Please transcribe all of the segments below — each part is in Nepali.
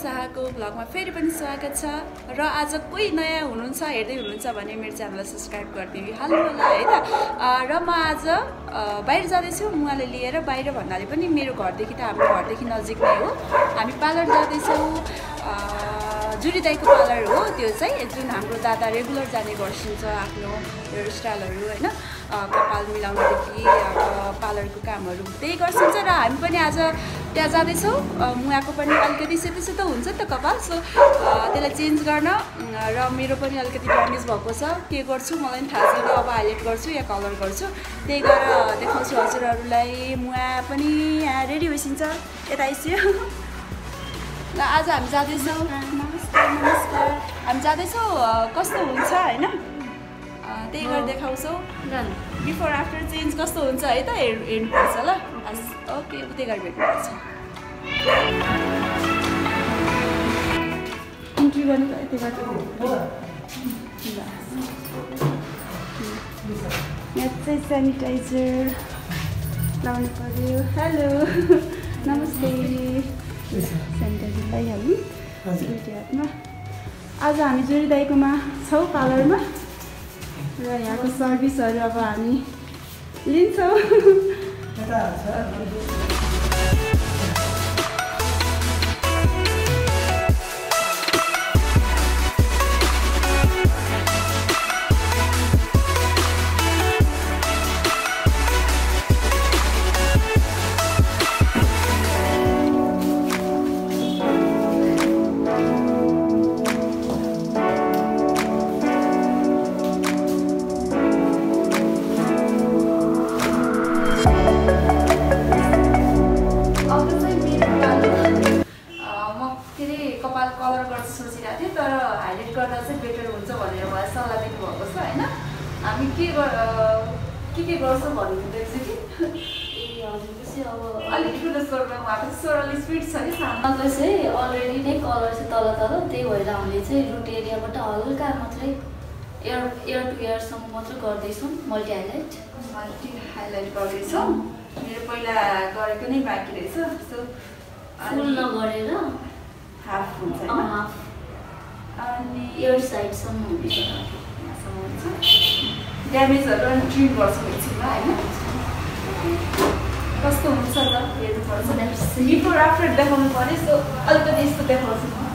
शाहको भ्लगमा फेरि पनि स्वागत छ र आज कोही नयाँ हुनुहुन्छ हेर्दै हुनुहुन्छ भने मेरो च्यानललाई सब्स्क्राइब गरिदिनु हाल्नु होला है त। र म आज बाहिर जाँदैछु मुवाले लिएर। बाहिर भन्नाले पनि मेरो घरदेखि त हाम्रो घरदेखि नजिक नै हो। हामी पार्लर जाँदैछौँ। जुरी दाइको पार्लर हो त्यो चाहिँ, जुन हाम्रो दादा रेगुलर जाने गर्छिन्छ आफ्नो हेयर स्टाइलहरू होइन, कपाल मिलाउनदेखि पार्लरको कामहरू त्यही गर्छिन्छ। र हामी पनि आज त्यहाँ जाँदैछौँ। मुवाको पनि अलिकति सेतो सेतो हुन्छ नि त कपाल, सो त्यसलाई चेन्ज गर्न। र मेरो पनि अलिकति ड्यामेज भएको छ, के गर्छु मलाई पनि थाहा छैन। अब हाइलाइट गर्छु या कलर गर्छु, त्यही गरेर देखाउँछु हजुरहरूलाई। मुवा पनि यहाँ रेडी भइसिन्छ, यता आइसियो। ल आज हामी जाँदैछौँ। नमस्कार। हामी जाँदैछौँ, कस्तो हुन्छ होइन त्यही गरेर देखाउँछौँ। बिफोर आफ्टर चेन्ज कस्तो हुन्छ है त हेर्नुपर्छ ल। ओके, उतै गरेर भेट्नुपर्छ। इन्ट्री गर्नु यतै गर्छ। यहाँ चाहिँ सेनिटाइजर लाउनु पर्यो। हेलो नमस्ते। सेनिटाइजर लगाइहाल्नु दुईवटा हातमा। आज हामी जुरी दाइकोमा छौँ पार्लरमा, र यहाँको सर्भिसहरू अब हामी लिन्छौँ। कलर गर्छ सोचिरहेको थिएँ, तर हाइलाइट गर्दा चाहिँ बेटर हुन्छ भनेर मलाई सल्लाह दिनुभएको छ होइन। हामी के गर्छौँ भन्नुहुँदैछ कि ए हजुरको चाहिँ अब अलिक ठुलो स्वरमा उहाँको स्वर अलिक स्पिड छ कि सानो चाहिँ अलरेडी नै कलर चाहिँ तल तल, त्यही भएर हामीले चाहिँ रुट एरियाबाट हल्का मात्रै एयर टु एयरसम्म मात्रै गर्दैछौँ। मल्टी हाइलाइट गर्दैछौँ। मेरो पहिला गरेको नै बाँकी रहेछ, सो फुल नगरेर हाफ हुन्छ हाफ, अनि एयर साइडसम्म हुन्छ। ड्यामेजहरू अनि ट्रिट गर्छौँ एकछिनमा होइन। कस्तो हुन्छ ल हेर्नुपर्छ। बिफोर आफ्टर देखाउनु पऱ्यो, सो अलिकति यस्तो देखाउँछु म।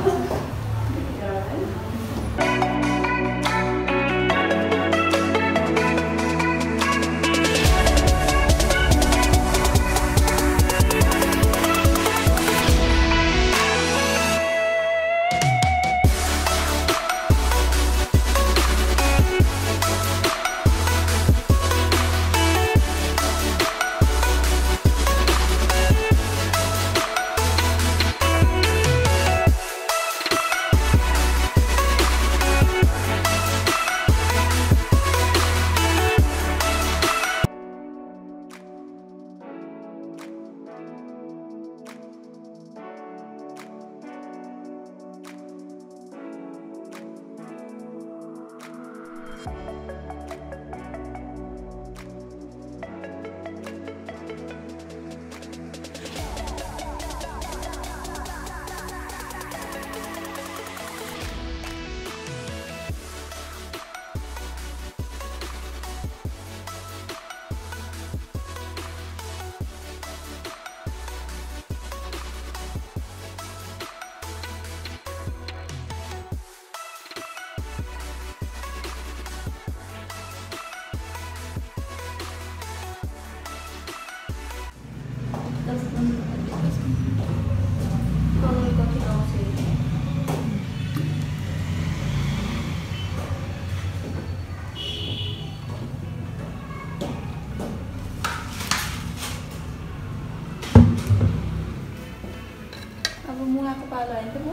मुवाको पालो होइन त म।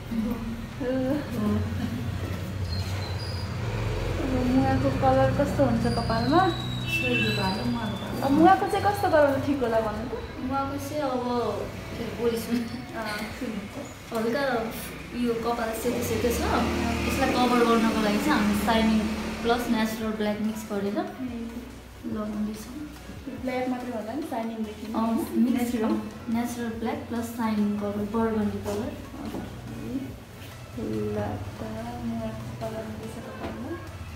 मुवाको कलर कस्तो हुन्छ कपालमा? मुवाको चाहिँ कस्तो गराउनु ठिक होला भन्नु त? मुवाको चाहिँ अब बोली सुन हल्का यो कपाल सेतो सेतो छ, यसलाई कभर गर्नको लागि चाहिँ हामी shining plus natural black mix गरेर लगाउँदैछौँ। ब्ल्याक मात्रै होला नि, shining natural black plus shining colour, burgundy colour. ल त म कलर दिइसकेको पार्नु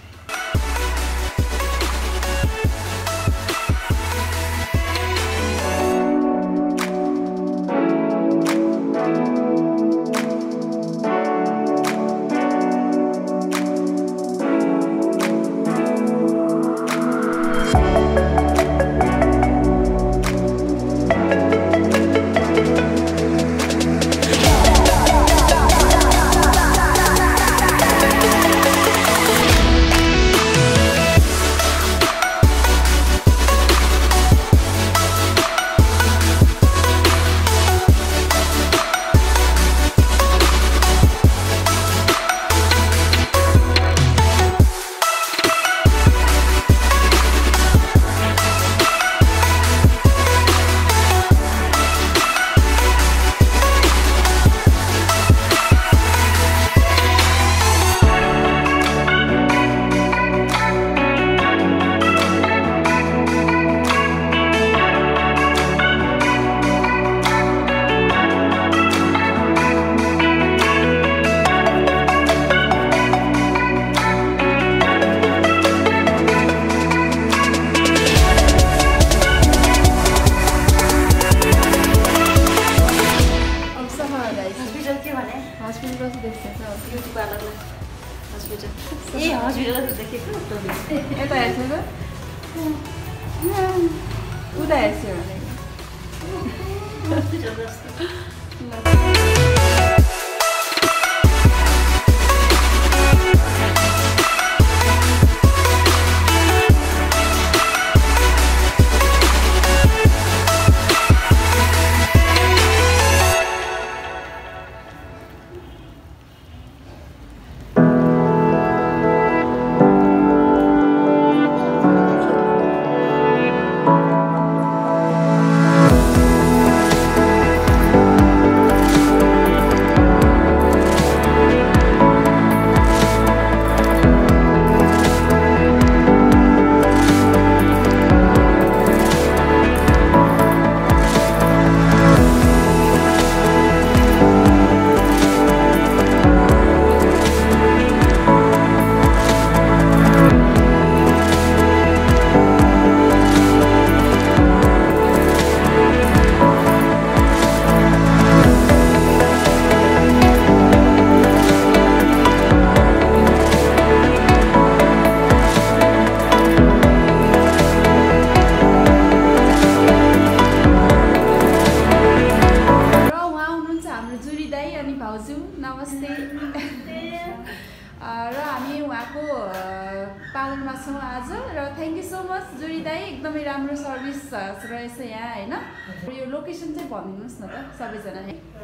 पार्लरमा छौँ आज र थ्याङ्क यू सो मच जुरी दाई एकदमै राम्रो सर्भिस रहेछ यहाँ होइन यो लोकेसन चाहिँ भनिदिनुहोस् न त सबैजना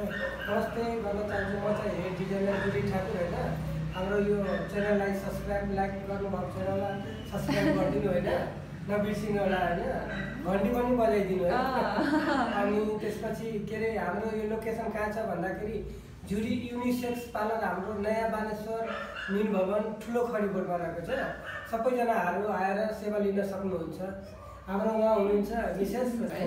नमस्ते भन्न चाहन्छु म चाहिँ हेड डिजाइनर जुरी ठाकुर होइन हाम्रो यो च्यानललाई सब्सक्राइब लाइक गर्नुभएको च्यानललाई सब्सक्राइब गरिदिनु होइन नबिर्सिनु होला होइन घन्टी पनि बजाइदिनु है अनि त्यसपछि के अरे हाम्रो यो लोकेसन कहाँ छ भन्दाखेरि जुरी युनिसेक्स पार्लर हाम्रो नयाँ बानेश्वर मिन भवन ठुलो खरिबोटमा रहेको छ सबैजनाहरू आएर सेवा लिन सक्नुहुन्छ हाम्रो उहाँ हुनुहुन्छ विशेष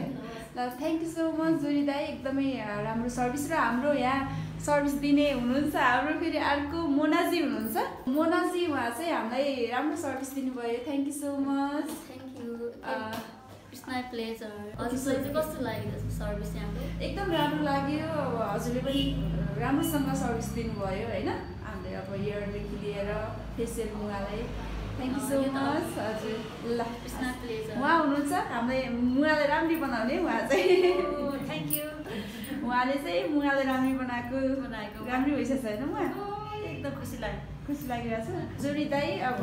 ल थ्याङ्क यू सो मच जुरी दाई एकदमै राम्रो सर्भिस र हाम्रो यहाँ सर्भिस दिने हुनुहुन्छ हाम्रो फेरि अर्को मोनाजी हुनुहुन्छ मोनाजी उहाँ चाहिँ हामीलाई राम्रो सर्भिस दिनुभयो thank you so much thank you it's my pleasure हजुरलाई चाहिँ कस्तो लाग्यो सर्भिस हाम्रो एकदम राम्रो लाग्यो हजुरले पनि राम्रोसँग सर्भिस दिनुभयो होइन हामीले अब इयरदेखि लिएर फेसियल मुगालाई थ्याङ्क यू सो मच हजुर ल उहाँ हुनुहुन्छ हामीलाई मुगालाई राम्री बनाउने उहाँ चाहिँ थ्याङ्क यू उहाँले चाहिँ मुगालाई राम्री बनाएको राम्री भइसकेको छैन उहाँ एकदम खुसी लागिरहेछ जुरी दाई अब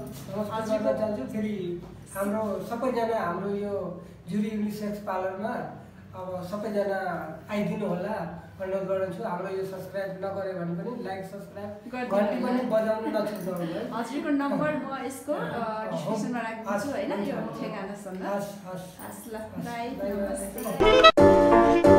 हजुर चाहन्छु फेरि हाम्रो सबैजना हाम्रो यो जुरी युनिसेक्स पार्लरमा अब सबैजना आइदिनु होला अनुरोध गर्छु हाम्रो यो सब्सक्राइब नगरे भने पनि लाइक सब्सक्राइब घन्टी पनि बजाउनु नछुटाउनु है हजुरको नम्बर म यसको डिस्क्रिप्सनमा राख्दिन्छु हैन यो ठेगानासँग हस् ल बाइ नमस्ते